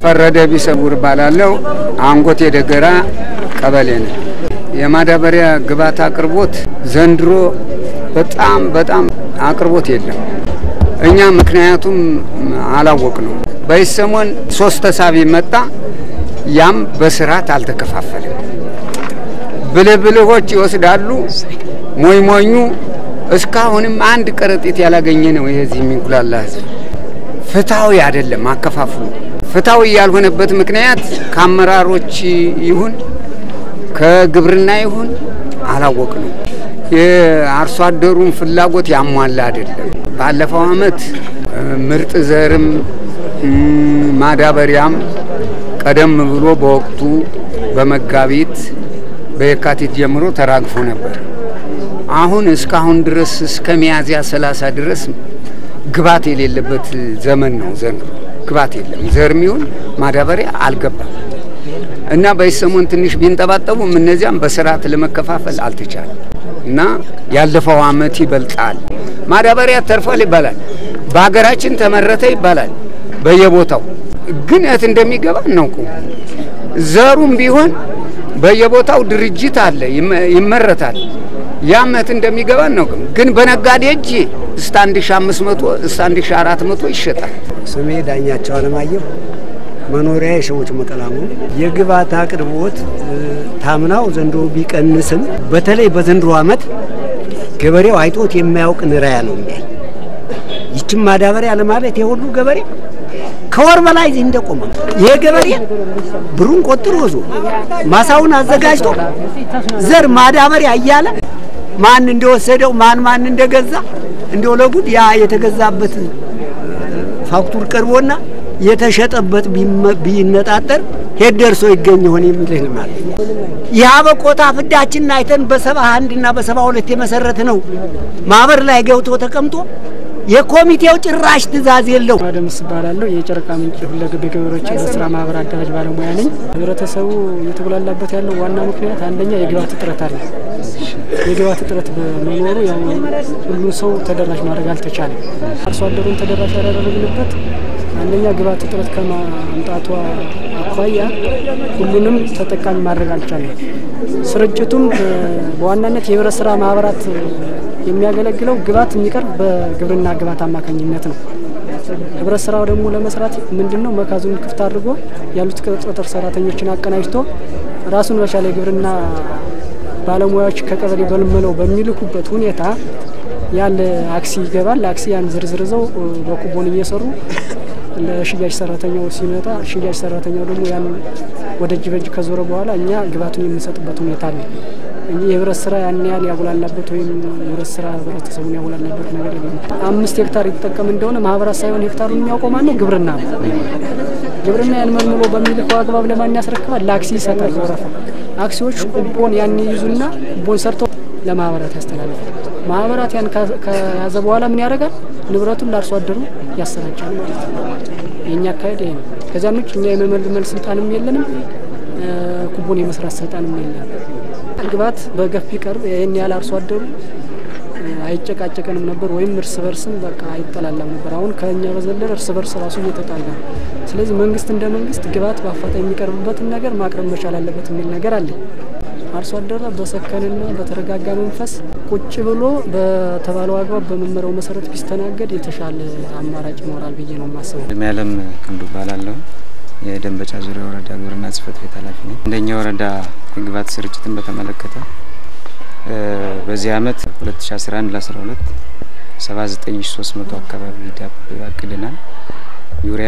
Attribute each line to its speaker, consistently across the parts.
Speaker 1: ፈረደ ቢሰውር ባላለው አንጎቴ ደገራ ቀበሌ ነው። የማዳበሪያ ግብዓት አቅርቦት ዘንድሮ በጣም አቅርቦት የለም። እኛ ምክንያቱም አላወቅነው። በይሰሞን 3 ተሳቢ መጣ። ያም በስራት አልተከፋፈለም። ብልብልሆች ይወስዳሉ። ሞይሞኙ እስካሁንም አንድ ቀረጢት ያላገኘ ነው። ይሄዚህ የሚንኩላላ ህዝብ ፍታዊ አይደለም አከፋፍሉ። ፍታዊ ያልሆነበት ምክንያት ከአመራሮች ይሁን ከግብርና ይሁን አላወቅነው። የአርሶ አደሩን ፍላጎት ያሟላ አይደለም። ባለፈው አመት ምርጥ ዘርም ማዳበሪያም ቀደም ብሎ በወቅቱ በመጋቢት በየካቲት ጀምሮ ተራግፎ ነበር። አሁን እስካሁን ድረስ እስከ ሚያዝያ 30 ድረስ ግብዓት የሌለበት ዘመን ነው። ዘንድሮ ግብዓት የለም። ዘርሚውን ማዳበሪያ አልገባም እና በይሰሞን ትንሽ ቢንጠባጠቡ እነዚያም በስርዓት ለመከፋፈል አልተቻለም እና ያለፈው አመት ይበልጣል። ማዳበሪያ ተርፏል ይባላል፣ በአገራችን ተመረተ ይባላል። በየቦታው ግን እት እንደሚገባ ነው። ዘሩም ቢሆን በየቦታው ድርጅት አለ ይመረታል። ያመት እንደሚገባ ነው። ግን በነጋዴ እጅ እስከ 1500 እስከ 1400 ይሸጣል።
Speaker 2: ስሜ ዳኛቸው አለማየሁ መኖሪያ የሸዎች መቀላሙ የግብዓት አቅርቦት ታምናው ዘንድሮ ቢቀንስም በተለይ በዘንድሮ አመት ገበሬው አይቶት የማያውቅ ንራያ ነው የሚያይ። ይችም ማዳበሪያ ለማለት የሁሉ ገበሬ ከወር በላይ እንደቆመ ይሄ ገበሬ ብሩን ቆጥሮ ይዞ ማሳውን አዘጋጅቶ ዘር ማዳበሪያ እያለ ማን እንደወሰደው ማን እንደገዛ እንደው ለጉድ ያ የተገዛበት ፋክቱር ቀርቦና የተሸጠበት ቢነጣጠር ሄድ ደርሶ ይገኝ ሆነ የሚልህ ማለት ያ በቆታ ፍዳችን አይተን በ71 እና በ72 የመሰረት ነው ማህበር ላይ ገብቶ ተቀምጦ የኮሚቴው ጭራሽ ትዛዝ የለው።
Speaker 3: አደምስ ባላለው የጨርቃ ምንጭ ሁለገብ ገበሬዎች በስራ ማህበር አደራጅ ባለሙያ ነኝ። ህብረተሰቡ እየተጉላላበት ያለው ዋና ምክንያት አንደኛ የግብዓት እጥረት አለ። የግብዓት እጥረት በመኖሩ ያው ሁሉ ሰው ተደራሽ ማድረግ አልተቻለም። አርሶ አደሩን ተደራሽ ያደረግንበት አንደኛ ግብዓት እጥረት ከማምጣቱ አኳያ ሁሉንም ተጠቃሚ ማድረግ አልቻለም። ስርጭቱም በዋናነት የህብረት ስራ ማህበራት የሚያገለግለው ግብዓት የሚቀርብ በግብርና ግብዓት አማካኝነት ነው። ህብረት ስራው ደግሞ ለመስራት ምንድነው መካዙን ክፍት አድርጎ ያሉት ቅጥር ሰራተኞችን አቀናጅቶ ራሱን በቻለ ግብርና ባለሙያዎች ከቀበሌ በልመለው በሚልኩበት ሁኔታ ያለ አክሲ ይገባል። አክሲ ያን ዝርዝርዘው በኩቦን እየሰሩ ለሽያጭ ሰራተኛው ሲመጣ ሽያጭ ሰራተኛው ደግሞ ያን ወደ ጅበጅ ከዞረ በኋላ እኛ ግብዓቱን የምንሰጥበት ሁኔታ አለ። እንጂ የህብረት ስራ ያን ያህል ያጉላላበት ወይም የህብረት ስራ ህብረተሰቡን ያጉላላበት ነገር የለም። 5 ሄክታር ይተጠቀም እንደሆነ ማህበራት ሳይሆን ሄክታሩን የሚያውቀው ማን ነው? ግብርና ነው። ግብርና ያን መልምሎ በሚልከው አግባብ ለማን ያስረክባል? ለአክሲ ይሰጣል። ወረፋ አክሲዎች ኩቦን ያን ይዙና ኩቦን ሰርተው ለማህበራት ያስተላልፋሉ። ማህበራት ያን ከያዘ በኋላ ምን ያደርጋል? ንብረቱን ለአርሶ አደሩ ያሰራጫል ማለት ነው። የኛ አካሄድ ይሄ ነው። ከዛም ውጭ እኛ የመመልመል ስልጣንም የለንም፣ ኩቦን የመስራት ስልጣንም የለንም። ግብዓት በገፍ ቢቀርብ ይሄን ያህል አርሶ አደሩ አይጨቃጨቀንም ነበር ወይም እርስ በርስም በቃ አይጠላላም ነበር። አሁን ከኛ በዘለለ እርስ በርስ ራሱ እየተጣላ ነው። ስለዚህ መንግስት እንደ መንግስት ግብዓት በአፋጣኝ የሚቀርብበትን ነገር ማቅረብ መቻል አለበት የሚል ነገር አለ። አርሶ አደሩ በሰከነና በተረጋጋ መንፈስ ቁጭ ብሎ በተባለው አግባብ በመመሪያው መሰረት ቢስተናገድ የተሻለ አማራጭ ይኖራል ብዬ ነው የማስበው።
Speaker 4: ለሚያለም ክንዱ ባላለው የደንበጫ ዙሪያ ወረዳ ግብርና ጽሕፈት ቤት ኃላፊ ነኝ። እንደኛ ወረዳ የግብዓት ስርጭትን በተመለከተ በዚህ አመት 2011 ለ12 79300 አካባቢ ዳፕ አቅደናል። ዩሪያ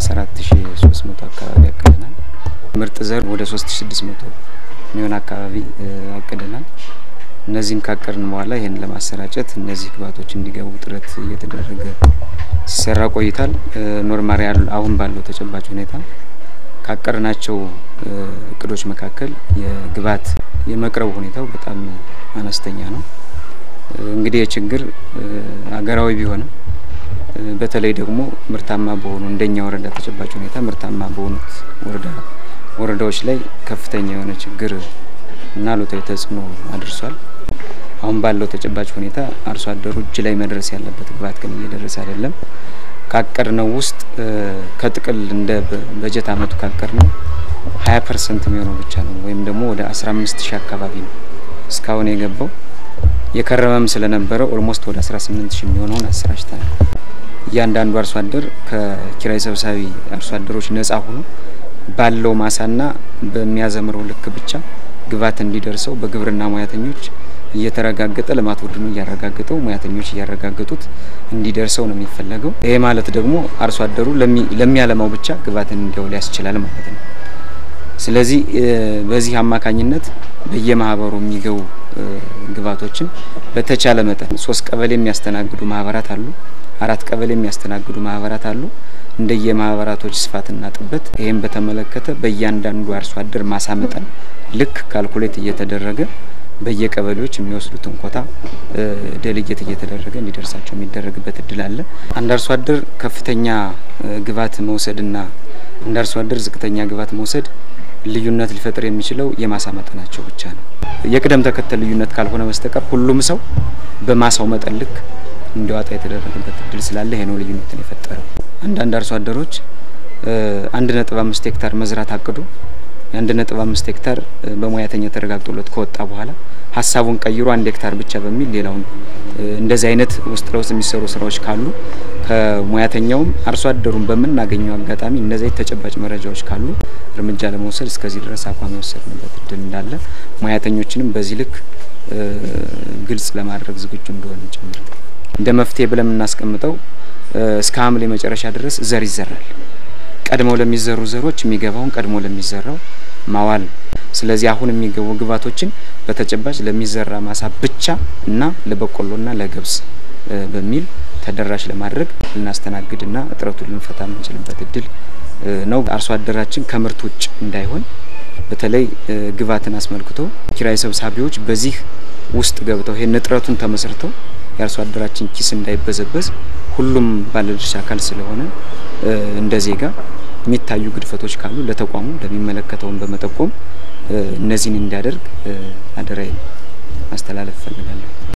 Speaker 4: 34300 አካባቢ አቅደናል። ምርጥ ዘር ወደ 3600 ሚሊዮን አካባቢ አቅደናል። እነዚህን ካቀርን በኋላ ይሄን ለማሰራጨት እነዚህ ግብዓቶች እንዲገቡ ጥረት እየተደረገ ሲሰራ ቆይቷል። ኖርማሊ አሁን ባለው ተጨባጭ ሁኔታ ካቀርናቸው እቅዶች መካከል የግብዓት የመቅረብ ሁኔታው በጣም አነስተኛ ነው። እንግዲህ የችግር አገራዊ ቢሆንም በተለይ ደግሞ ምርታማ በሆኑ እንደኛ ወረዳ ተጨባጭ ሁኔታ ምርታማ በሆኑት ወረዳዎች ላይ ከፍተኛ የሆነ ችግር እና አሉታዊ ተጽዕኖ አድርሷል። አሁን ባለው ተጨባጭ ሁኔታ አርሶ አደሩ እጅ ላይ መድረስ ያለበት ግብዓት ግን እየደረሰ አይደለም። ካቀድነው ውስጥ ከጥቅል እንደ በጀት አመቱ ካቀድነው 20% የሚሆነው ብቻ ነው ወይም ደግሞ ወደ 15000 አካባቢ ነው እስካሁን የገባው። የከረመም ስለነበረ ኦልሞስት ወደ 18000 የሚሆነውን አሰራጭተናል። እያንዳንዱ አርሶ አደር ከኪራይ ሰብሳቢ አርሶ አደሮች ነፃ ሆኖ ባለው ማሳና በሚያዘምረው ልክ ብቻ ግብዓት እንዲደርሰው በግብርና ሙያተኞች እየተረጋገጠ ልማት ቡድኑ እያረጋገጠው ሙያተኞች እያረጋገጡት እንዲደርሰው ነው የሚፈልገው። ይሄ ማለት ደግሞ አርሶ አደሩ ለሚያለማው ብቻ ግብዓትን እንዲያውል ያስችላል ማለት ነው። ስለዚህ በዚህ አማካኝነት በየማህበሩ የሚገቡ ግብዓቶችን በተቻለ መጠን 3 ቀበሌ የሚያስተናግዱ ማህበራት አሉ፣ 4 ቀበሌ የሚያስተናግዱ ማህበራት አሉ። እንደየማህበራቶች ስፋትና ጥበት ይሄን በተመለከተ በእያንዳንዱ አርሶ አደር ማሳ መጠን ልክ ካልኩሌት እየተደረገ በየቀበሌዎች የሚወስዱትን ኮታ ዴሊጌት እየተደረገ እንዲደርሳቸው የሚደረግበት እድል አለ። አንድ አርሶ አደር ከፍተኛ ግብዓት መውሰድና አንድ አርሶ አደር ዝቅተኛ ግብዓት መውሰድ ልዩነት ሊፈጥር የሚችለው የማሳ መጠናቸው ብቻ ነው። የቅደም ተከተል ልዩነት ካልሆነ በስተቀር ሁሉም ሰው በማሳው መጠን ልክ እንዲዋጣ የተደረገበት እድል ስላለ ይሄ ነው ልዩነትን የፈጠረው። አንዳንድ አርሶ አደሮች 1.5 ሄክታር መዝራት አቅዶ 1.5 ሄክታር በሙያተኛ ተረጋግጦለት ከወጣ በኋላ ሐሳቡን ቀይሮ 1 ሄክታር ብቻ በሚል ሌላውን እንደዚህ አይነት ውስጥ ለውስጥ የሚሰሩ ስራዎች ካሉ ከሙያተኛውም አርሶ አደሩን በመናገኘው አጋጣሚ እነዚህ ተጨባጭ መረጃዎች ካሉ እርምጃ ለመውሰድ እስከዚህ ድረስ አቋም ወሰድንበት እድል እንዳለ ሙያተኞችንም በዚህ ልክ ግልጽ ለማድረግ ዝግጁ እንደሆነ ጨምር እንደ መፍትሄ ብለን እናስቀምጠው እስከ ሐምሌ መጨረሻ ድረስ ዘር ይዘራል። ቀድሞ ለሚዘሩ ዘሮች የሚገባውን ቀድሞ ለሚዘራው ማዋል። ስለዚህ አሁን የሚገቡ ግብዓቶችን በተጨባጭ ለሚዘራ ማሳ ብቻ እና ለበቆሎና ለገብስ በሚል ተደራሽ ለማድረግ ልናስተናግድና እጥረቱን ልንፈታ የምንችልበት እድል ነው። አርሶ አደራችን ከምርት ውጭ እንዳይሆን በተለይ ግብዓትን አስመልክቶ ኪራይ ሰብሳቢዎች በዚህ ውስጥ ገብተው ይሄን እጥረቱን ተመስርተው የአርሶ አደራችን ኪስ እንዳይበዘበዝ ሁሉም ባለድርሻ አካል ስለሆነ እንደ ዜጋ የሚታዩ ግድፈቶች ካሉ ለተቋሙ ለሚመለከተውን በመጠቆም እነዚህን እንዲያደርግ አደራዬን ማስተላለፍ ፈልጋለሁ።